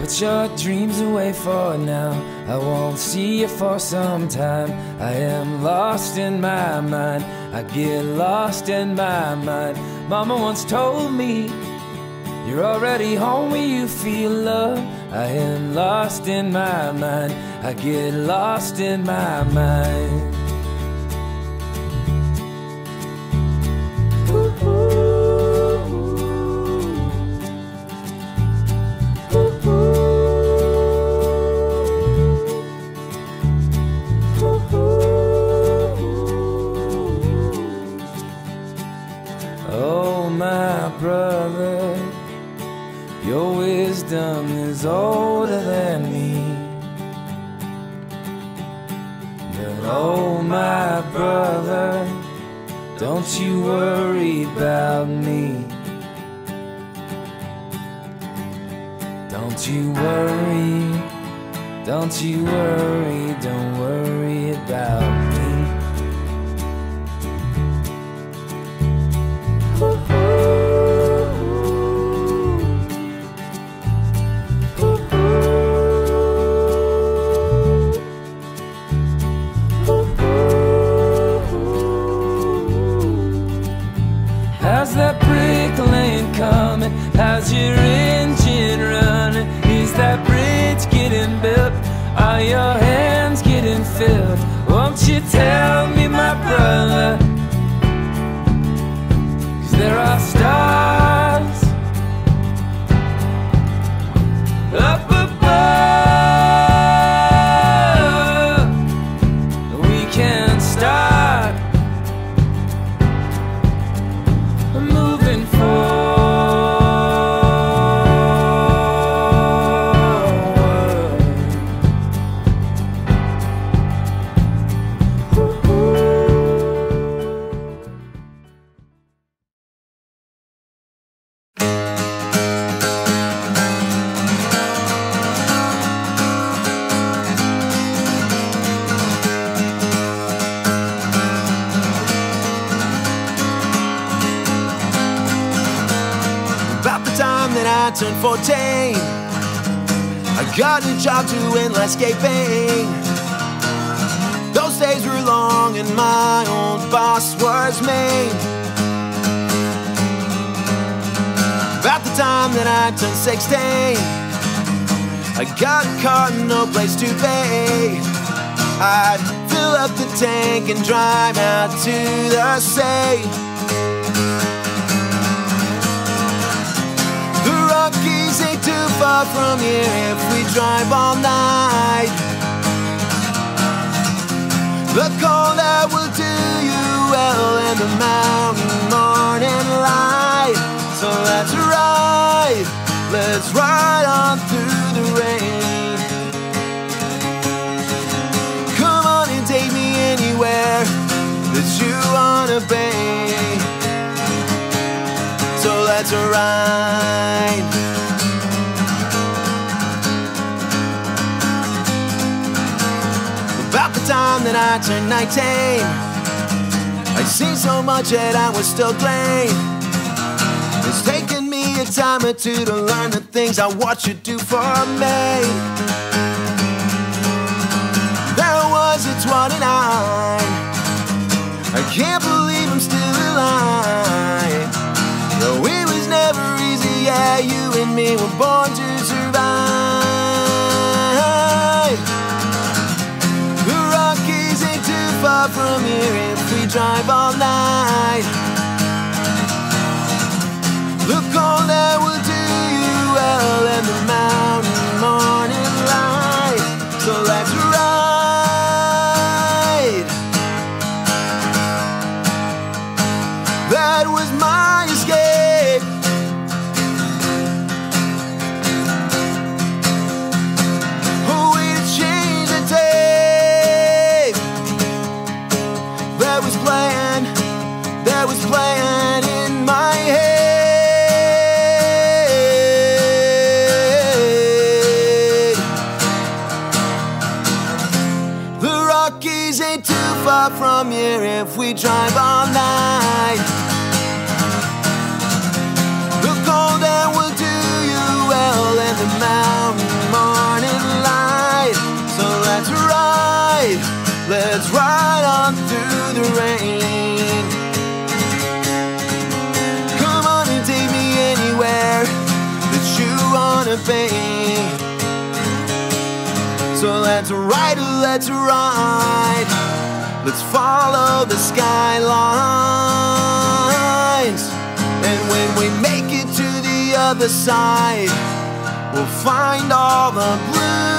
Put your dreams away for now. I won't see you for some time. I am lost in my mind. I get lost in my mind. Mama once told me, you're already home when you feel love. I am lost in my mind. I get lost in my mind. Oh, my brother, your wisdom is older than me. But oh, my brother, don't you worry about me. Don't you worry, don't you worry, don't worry about me. How's that brick lane coming? How's your engine running? Is that bridge getting built? Are your hands getting filled? Won't you tell me, my brother? 'Cause there are stars up above. We can start moving forward. About the time that I turned 14, I got a job doing landscaping. Those days were long and my old boss was me. About the time that I turned 16, I got a car and no place to pay. I'd fill up the tank and drive out to the sea. The Rockies ain't too far from here if we drive all night. The cold air will do you well and the mountain morning light. So let's ride on through the rain. Come on and take me anywhere that you wanna be. So let's ride. About the time that I turned 19, I'd seen so much that I was still green. It's taken me a time or two to learn the things I watched you do for me. There was a 29, I can't believe I'm still alive. Though it was never easy, yeah, you and me were born to survive. The Rockies ain't too far from here if we drive all night. The cold air will do you well and the mountain morning light. So let's ride. That was my escape. Oh, way to change the tape. That was playing in my head. The Rockies ain't too far from here if we drive all night. The cold air will do you well and the mountain ride on through the rain. Come on and take me anywhere that you wanna be. So let's ride, let's ride. Let's follow the skylines. And when we make it to the other side, we'll find all the blue